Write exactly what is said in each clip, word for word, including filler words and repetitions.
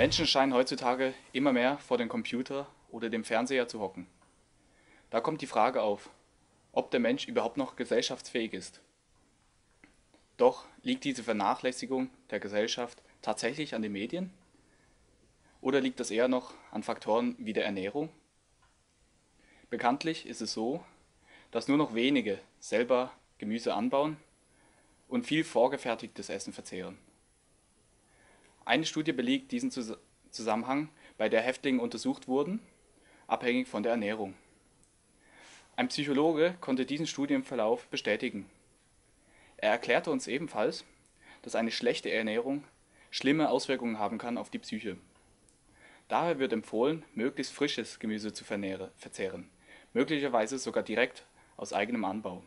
Menschen scheinen heutzutage immer mehr vor dem Computer oder dem Fernseher zu hocken. Da kommt die Frage auf, ob der Mensch überhaupt noch gesellschaftsfähig ist. Doch liegt diese Vernachlässigung der Gesellschaft tatsächlich an den Medien? Oder liegt das eher noch an Faktoren wie der Ernährung? Bekanntlich ist es so, dass nur noch wenige selber Gemüse anbauen und viel vorgefertigtes Essen verzehren. Eine Studie belegt diesen Zus- Zusammenhang, bei der Häftlinge untersucht wurden, abhängig von der Ernährung. Ein Psychologe konnte diesen Studienverlauf bestätigen. Er erklärte uns ebenfalls, dass eine schlechte Ernährung schlimme Auswirkungen haben kann auf die Psyche. Daher wird empfohlen, möglichst frisches Gemüse zu vernähre- verzehren, möglicherweise sogar direkt aus eigenem Anbau.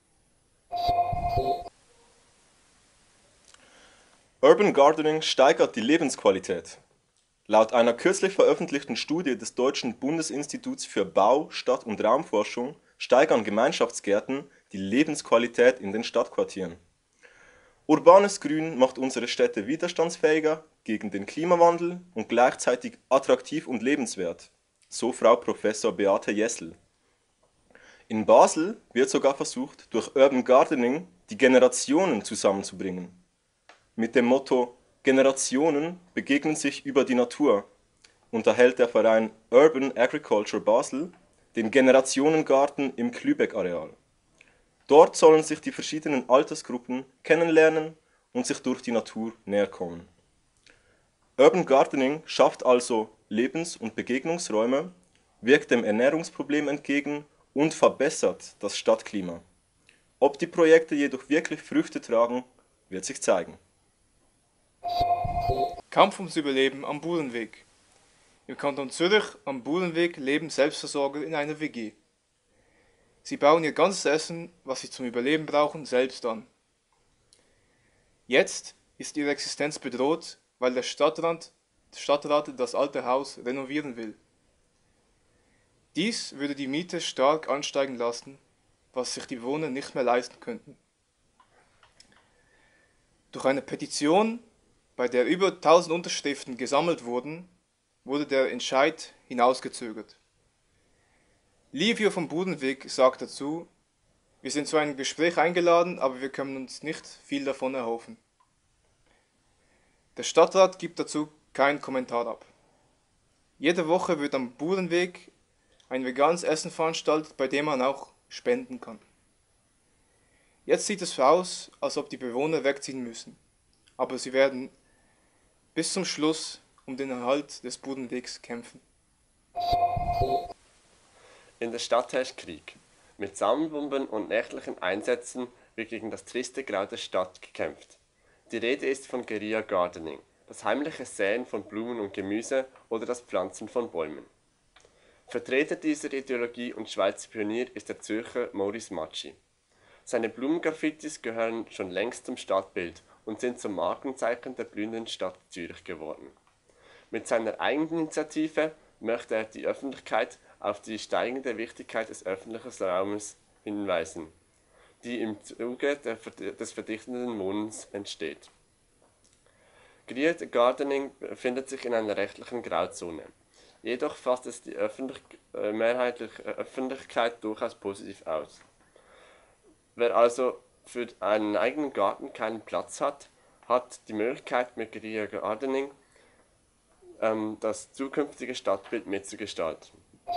Urban Gardening steigert die Lebensqualität. Laut einer kürzlich veröffentlichten Studie des Deutschen Bundesinstituts für Bau-, Stadt- und Raumforschung steigern Gemeinschaftsgärten die Lebensqualität in den Stadtquartieren. Urbanes Grün macht unsere Städte widerstandsfähiger gegen den Klimawandel und gleichzeitig attraktiv und lebenswert, so Frau Professor Beate Jessel. In Basel wird sogar versucht, durch Urban Gardening die Generationen zusammenzubringen. Mit dem Motto „Generationen begegnen sich über die Natur“ unterhält der Verein Urban Agriculture Basel den Generationengarten im Klübeck-Areal. Dort sollen sich die verschiedenen Altersgruppen kennenlernen und sich durch die Natur näherkommen. Urban Gardening schafft also Lebens- und Begegnungsräume, wirkt dem Ernährungsproblem entgegen und verbessert das Stadtklima. Ob die Projekte jedoch wirklich Früchte tragen, wird sich zeigen. Kampf ums Überleben am Buhlenweg. Im Kanton Zürich am Buhlenweg leben Selbstversorger in einer W G. Sie bauen ihr ganzes Essen, was sie zum Überleben brauchen, selbst an. Jetzt ist ihre Existenz bedroht, weil der Stadtrat, Stadtrat das alte Haus renovieren will. Dies würde die Miete stark ansteigen lassen, was sich die Bewohner nicht mehr leisten könnten. Durch eine Petition, bei der über tausend Unterschriften gesammelt wurden, wurde der Entscheid hinausgezögert. Livio vom Budenweg sagt dazu: Wir sind zu einem Gespräch eingeladen, aber wir können uns nicht viel davon erhoffen. Der Stadtrat gibt dazu keinen Kommentar ab. Jede Woche wird am Budenweg ein veganes Essen veranstaltet, bei dem man auch spenden kann. Jetzt sieht es aus, als ob die Bewohner wegziehen müssen, aber sie werden bis zum Schluss um den Erhalt des Budenwegs kämpfen. In der Stadt herrscht Krieg. Mit Sammelbomben und nächtlichen Einsätzen wird gegen das triste Grau der Stadt gekämpft. Die Rede ist von Guerilla Gardening, das heimliche Säen von Blumen und Gemüse oder das Pflanzen von Bäumen. Vertreter dieser Ideologie und Schweizer Pionier ist der Zürcher Maurice Matschi. Seine Blumengraffitis gehören schon längst zum Stadtbild und sind zum Markenzeichen der blühenden Stadt Zürich geworden. Mit seiner Eigeninitiative möchte er die Öffentlichkeit auf die steigende Wichtigkeit des öffentlichen Raumes hinweisen, die im Zuge des verdichteten Wohnens entsteht. Guerilla Gardening befindet sich in einer rechtlichen Grauzone. Jedoch fasst es die öffentlich, äh, mehrheitliche Öffentlichkeit durchaus positiv aus. Wer also für einen eigenen Garten keinen Platz hat, hat die Möglichkeit, mit Guerilla Gardening ähm, das zukünftige Stadtbild mitzugestalten.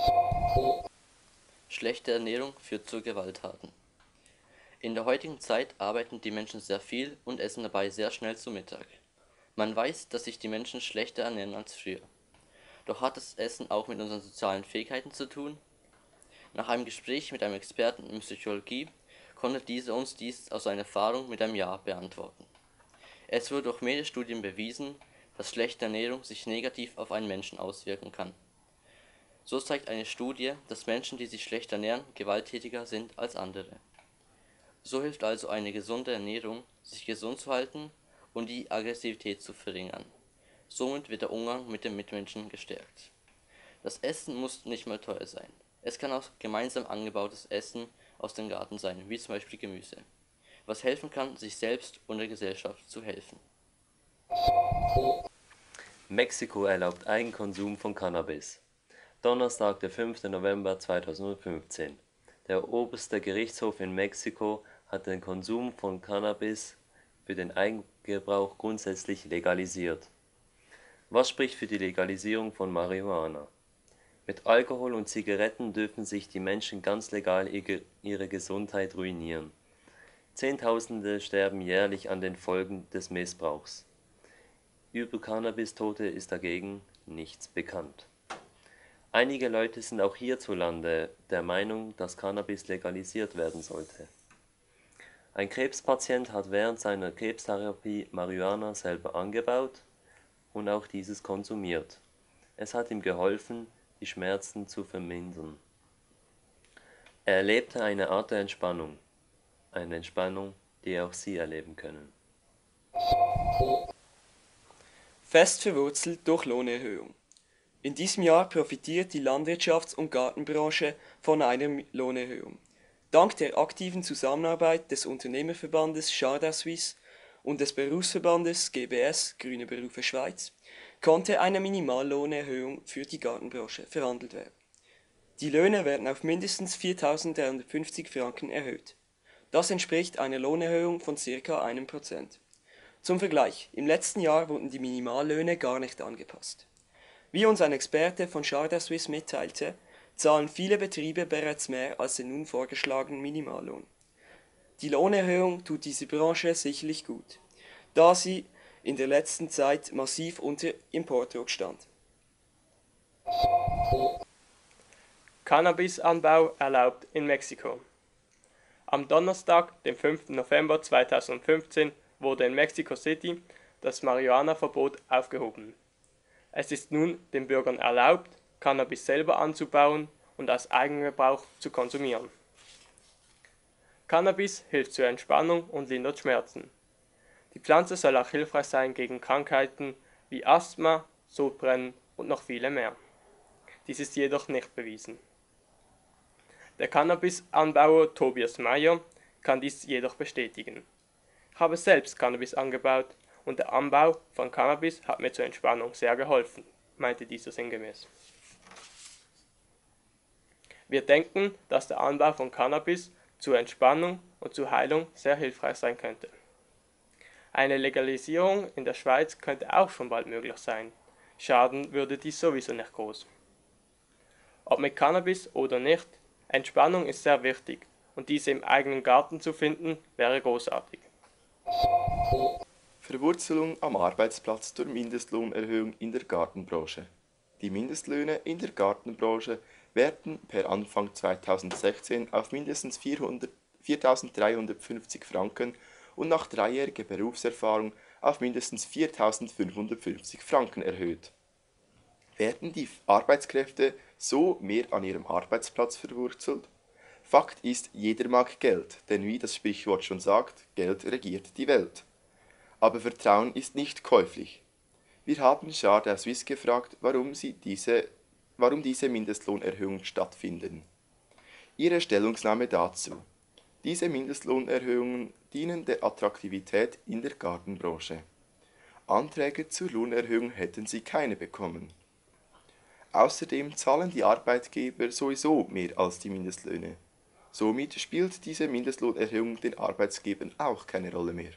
Schlechte Ernährung führt zu Gewalttaten. In der heutigen Zeit arbeiten die Menschen sehr viel und essen dabei sehr schnell zu Mittag. Man weiß, dass sich die Menschen schlechter ernähren als früher. Doch hat das Essen auch mit unseren sozialen Fähigkeiten zu tun? Nach einem Gespräch mit einem Experten in Psychologie konnte dieser uns dies aus seiner Erfahrung mit einem Ja beantworten. Es wurde durch mehrere Studien bewiesen, dass schlechte Ernährung sich negativ auf einen Menschen auswirken kann. So zeigt eine Studie, dass Menschen, die sich schlecht ernähren, gewalttätiger sind als andere. So hilft also eine gesunde Ernährung, sich gesund zu halten und die Aggressivität zu verringern. Somit wird der Umgang mit den Mitmenschen gestärkt. Das Essen muss nicht mal teuer sein. Es kann auch gemeinsam angebautes Essen aus dem Garten sein, wie zum Beispiel Gemüse, was helfen kann, sich selbst und der Gesellschaft zu helfen. Mexiko erlaubt Eigenkonsum von Cannabis. Donnerstag, der fünfte November zweitausendfünfzehn. Der oberste Gerichtshof in Mexiko hat den Konsum von Cannabis für den Eigengebrauch grundsätzlich legalisiert. Was spricht für die Legalisierung von Marihuana? Mit Alkohol und Zigaretten dürfen sich die Menschen ganz legal ihre Gesundheit ruinieren. Zehntausende sterben jährlich an den Folgen des Missbrauchs. Über Cannabistote ist dagegen nichts bekannt. Einige Leute sind auch hierzulande der Meinung, dass Cannabis legalisiert werden sollte. Ein Krebspatient hat während seiner Krebstherapie Marihuana selber angebaut und auch dieses konsumiert. Es hat ihm geholfen, die Schmerzen zu vermindern. Er erlebte eine Art der Entspannung, eine Entspannung, die auch Sie erleben können. Fest verwurzelt durch Lohnerhöhung. In diesem Jahr profitiert die Landwirtschafts- und Gartenbranche von einer Lohnerhöhung. Dank der aktiven Zusammenarbeit des Unternehmerverbandes Jardin Suisse und des Berufsverbandes G B S Grüne Berufe Schweiz konnte eine Minimallohnerhöhung für die Gartenbranche verhandelt werden. Die Löhne werden auf mindestens viertausenddreihundertfünfzig Franken erhöht. Das entspricht einer Lohnerhöhung von ca. einem Prozent. Zum Vergleich, im letzten Jahr wurden die Minimallöhne gar nicht angepasst. Wie uns ein Experte von Jardin Suisse mitteilte, zahlen viele Betriebe bereits mehr als den nun vorgeschlagenen Minimallohn. Die Lohnerhöhung tut diese Branche sicherlich gut, da sie in der letzten Zeit massiv unter Importdruck stand. Cannabisanbau erlaubt in Mexiko. Am Donnerstag, dem fünften November zweitausendfünfzehn, wurde in Mexico City das Marihuana-Verbot aufgehoben. Es ist nun den Bürgern erlaubt, Cannabis selber anzubauen und aus Eigengebrauch zu konsumieren. Cannabis hilft zur Entspannung und lindert Schmerzen. Die Pflanze soll auch hilfreich sein gegen Krankheiten wie Asthma, Sodbrennen und noch viele mehr. Dies ist jedoch nicht bewiesen. Der Cannabisanbauer Tobias Meyer kann dies jedoch bestätigen. Ich habe selbst Cannabis angebaut und der Anbau von Cannabis hat mir zur Entspannung sehr geholfen, meinte dieser sinngemäß. Wir denken, dass der Anbau von Cannabis zur Entspannung und zur Heilung sehr hilfreich sein könnte. Eine Legalisierung in der Schweiz könnte auch schon bald möglich sein. Schaden würde dies sowieso nicht groß. Ob mit Cannabis oder nicht, Entspannung ist sehr wichtig und diese im eigenen Garten zu finden, wäre großartig. Verwurzelung am Arbeitsplatz durch Mindestlohnerhöhung in der Gartenbranche. Die Mindestlöhne in der Gartenbranche werden per Anfang zweitausendsechzehn auf mindestens viertausenddreihundertfünfzig Franken und nach dreijähriger Berufserfahrung auf mindestens viertausendfünfhundertfünfzig Franken erhöht. Werden die Arbeitskräfte so mehr an ihrem Arbeitsplatz verwurzelt? Fakt ist, jeder mag Geld, denn wie das Sprichwort schon sagt, Geld regiert die Welt. Aber Vertrauen ist nicht käuflich. Wir haben Jardin Suisse gefragt, warum, sie diese, warum diese Mindestlohnerhöhungen stattfinden. Ihre Stellungnahme dazu. Diese Mindestlohnerhöhungen dienen der Attraktivität in der Gartenbranche. Anträge zur Lohnerhöhung hätten sie keine bekommen. Außerdem zahlen die Arbeitgeber sowieso mehr als die Mindestlöhne. Somit spielt diese Mindestlohnerhöhung den Arbeitgebern auch keine Rolle mehr.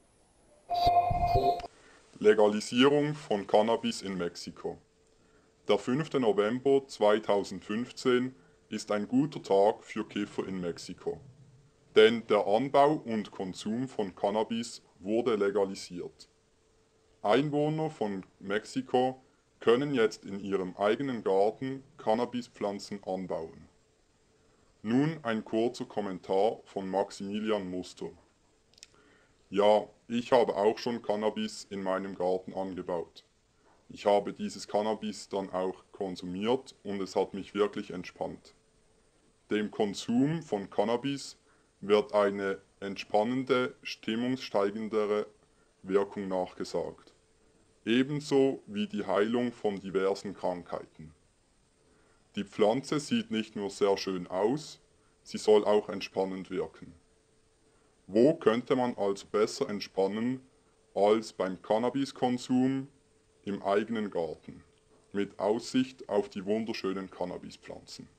Legalisierung von Cannabis in Mexiko. Der fünfte November zweitausendfünfzehn ist ein guter Tag für Kiffer in Mexiko, denn der Anbau und Konsum von Cannabis wurde legalisiert. Einwohner von Mexiko können jetzt in ihrem eigenen Garten Cannabispflanzen anbauen. Nun ein kurzer Kommentar von Maximilian Muster. Ja, ich habe auch schon Cannabis in meinem Garten angebaut. Ich habe dieses Cannabis dann auch konsumiert und es hat mich wirklich entspannt. Dem Konsum von Cannabis wird eine entspannende, stimmungssteigendere Wirkung nachgesagt. Ebenso wie die Heilung von diversen Krankheiten. Die Pflanze sieht nicht nur sehr schön aus, sie soll auch entspannend wirken. Wo könnte man also besser entspannen als beim Cannabiskonsum im eigenen Garten, mit Aussicht auf die wunderschönen Cannabispflanzen.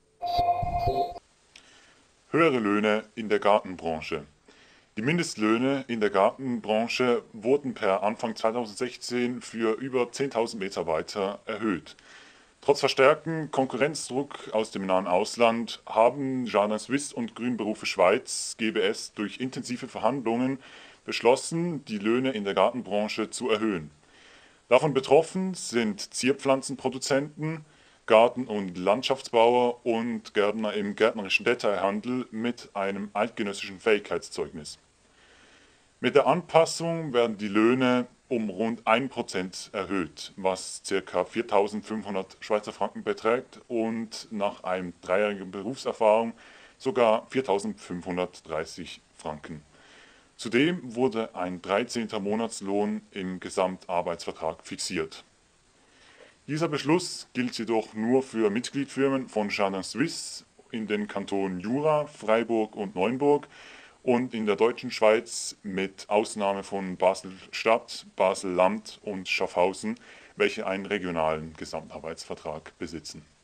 Höhere Löhne in der Gartenbranche. Die Mindestlöhne in der Gartenbranche wurden per Anfang zweitausendsechzehn für über zehntausend Mitarbeiter erhöht. Trotz verstärktem Konkurrenzdruck aus dem nahen Ausland haben Jardin Suisse und Grünberufe Schweiz G B S durch intensive Verhandlungen beschlossen, die Löhne in der Gartenbranche zu erhöhen. Davon betroffen sind Zierpflanzenproduzenten, Garten- und Landschaftsbauer und Gärtner im gärtnerischen Detailhandel mit einem eidgenössischen Fähigkeitszeugnis. Mit der Anpassung werden die Löhne um rund ein Prozent erhöht, was ca. viertausendfünfhundert Schweizer Franken beträgt und nach einem dreijährigen Berufserfahrung sogar viertausendfünfhundertdreißig Franken. Zudem wurde ein dreizehnter Monatslohn im Gesamtarbeitsvertrag fixiert. Dieser Beschluss gilt jedoch nur für Mitgliedfirmen von Jardin Suisse in den Kantonen Jura, Freiburg und Neuenburg und in der deutschen Schweiz mit Ausnahme von Basel-Stadt, Basel-Land und Schaffhausen, welche einen regionalen Gesamtarbeitsvertrag besitzen.